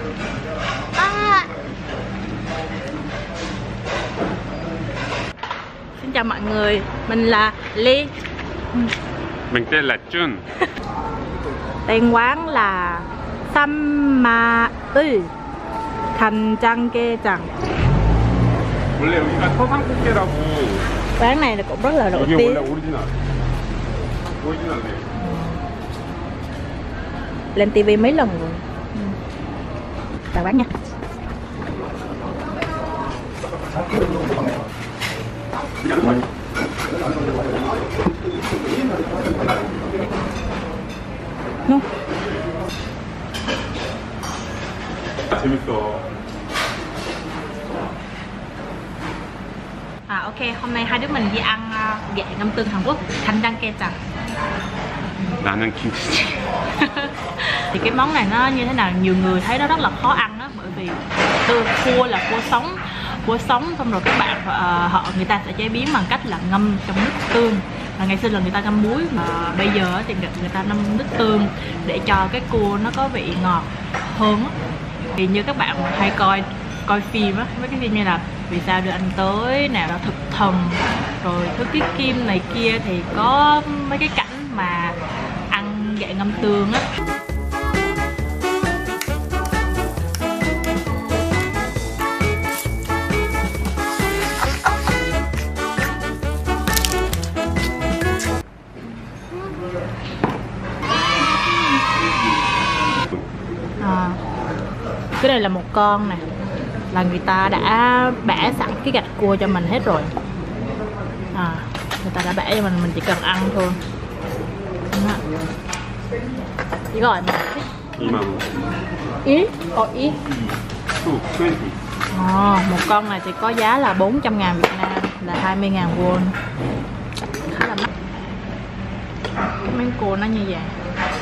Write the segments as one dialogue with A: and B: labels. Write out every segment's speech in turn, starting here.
A: Xin chào mọi người, mình là Ly.
B: Mình tên là Jun.
A: Tên quán là Samma의 간장게장.
B: 원래 여기가 서상국계라고.
A: Quán này cũng rất là nổi
B: 여기
A: tiếng.
B: 원래 오리지널이에요.
A: Lên TV mấy lần rồi. Chào bác nha. No.
B: 재밌어.
A: Ok, hôm nay hai đứa mình đi ăn gẹ ngâm tương Hàn Quốc, 간장게장.
B: 나는 김치.
A: Thì cái món này nó như thế nào, nhiều người thấy nó rất là khó ăn đó, bởi vì cua là cua sống xong rồi các bạn người ta sẽ chế biến bằng cách là ngâm trong nước tương. Và ngày xưa là người ta ngâm muối, mà bây giờ thì người ta ngâm nước tương để cho cái cua nó có vị ngọt hơn á. Thì như các bạn hay coi phim á, mấy cái phim như là Vì sao đưa anh tới, nào là Thực thần, rồi Thứ Tiết Kim này kia, thì có mấy cái cảnh mà ăn gẹ ngâm tương á. Cái này là một con nè, là người ta đã bẻ sẵn cái gạch cua cho mình hết rồi. Người ta đã bẻ cho mình chỉ cần ăn thôi. Chỉ gọi mà
B: 2만 원.
A: ý? Ý.
B: 수 20.
A: Một con này thì có giá là 400.000 Việt Nam, là 20.000 won. Khá là mắc. Cái miếng cua nó như vậy,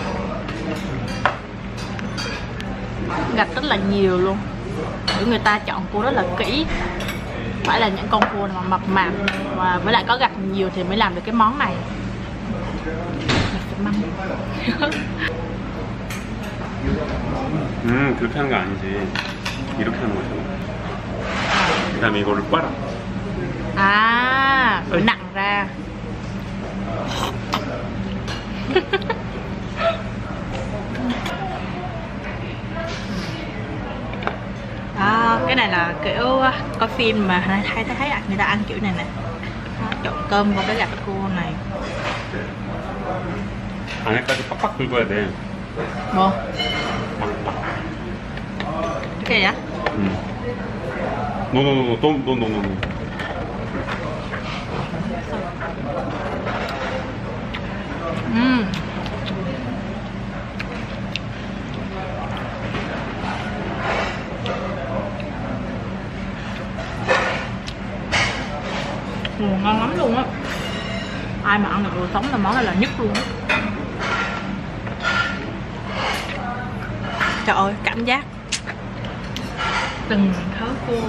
A: gạch rất là nhiều luôn. Người ta chọn cua rất là kỹ, phải là những con cua mà mập mạp và với lại có gạch nhiều thì mới làm được cái món này.
B: 그렇게 하는 거 아니지. 이렇게 하는 거잖아. 그다음에 이거를 빨아.
A: Nặng ra. Cái này là kiểu coi phim mà hay thấy người ta ăn kiểu này nè, trộn cơm vào cái gạch cua này.
B: 안에까지 팍팍 긁어야 돼.
A: 뭐? Cái vậy?
B: 노노노노.
A: Ngon lắm luôn á. Ai mà ăn được đồ sống là món này là nhất luôn á. Trời ơi, cảm giác từng thớ cua.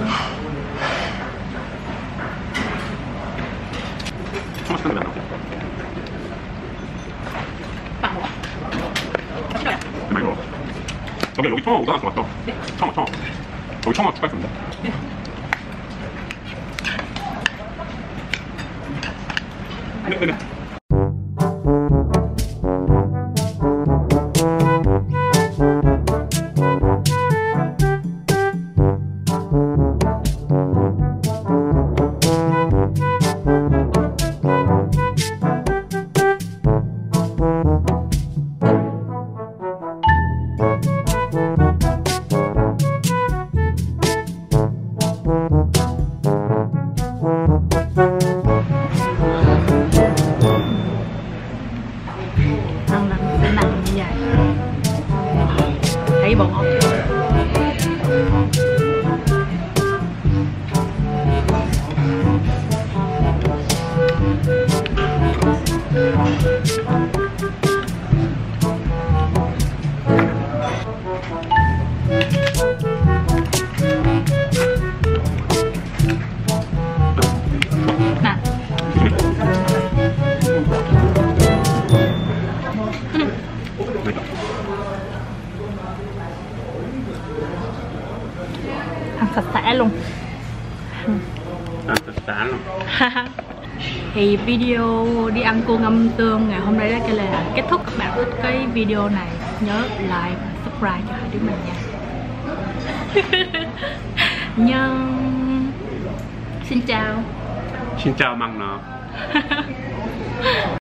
B: 여기 청어 오다 왔어. 청어. 여기 청어 추가했습니다. 네.
A: ăn sạch sẽ luôn.
B: Ăn sạch sẽ luôn.
A: Thì video đi ăn cua ngâm tương ngày hôm nay đó cho là kết thúc. Các bạn thích cái video này nhớ like và subscribe cho hai đứa mình nha. Nhân xin chào.
B: Xin chào Măng nó.